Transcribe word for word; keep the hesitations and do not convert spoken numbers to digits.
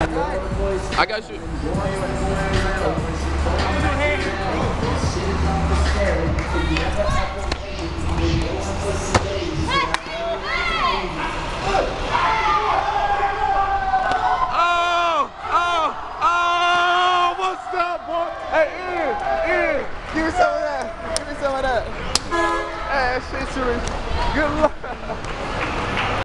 I got you. Oh, oh, oh, what's up, boy? Hey, Ian, Ian, give me some of that. Give me some of that. Hey, shit's serious. Good luck.